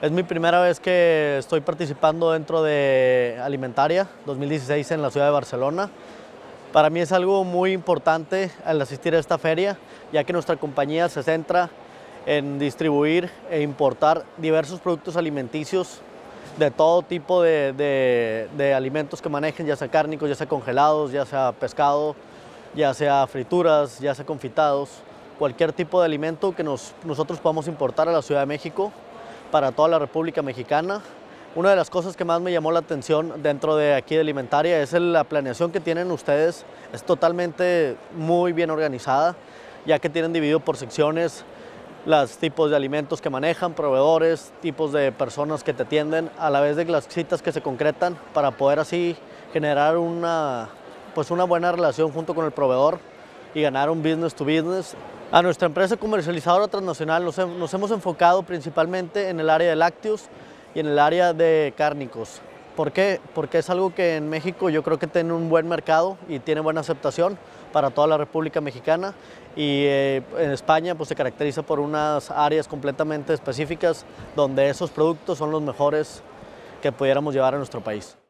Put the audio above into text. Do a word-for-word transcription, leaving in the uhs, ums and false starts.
Es mi primera vez que estoy participando dentro de Alimentaria dos mil dieciséis en la ciudad de Barcelona. Para mí es algo muy importante al asistir a esta feria, ya que nuestra compañía se centra en distribuir e importar diversos productos alimenticios de todo tipo de, de, de alimentos que manejen, ya sea cárnicos, ya sea congelados, ya sea pescado, ya sea frituras, ya sea confitados, cualquier tipo de alimento que nos, nosotros podamos importar a la Ciudad de México para toda la República Mexicana. Una de las cosas que más me llamó la atención dentro de aquí de Alimentaria es la planeación que tienen ustedes. Es totalmente muy bien organizada, ya que tienen dividido por secciones los tipos de alimentos que manejan, proveedores, tipos de personas que te atienden, a la vez de las citas que se concretan para poder así generar una, pues una buena relación junto con el proveedor y ganar un business to business. A nuestra empresa comercializadora transnacional nos, nos hemos enfocado principalmente en el área de lácteos y en el área de cárnicos. ¿Por qué? Porque es algo que en México yo creo que tiene un buen mercado y tiene buena aceptación para toda la República Mexicana, y eh, en España pues se caracteriza por unas áreas completamente específicas donde esos productos son los mejores que pudiéramos llevar a nuestro país.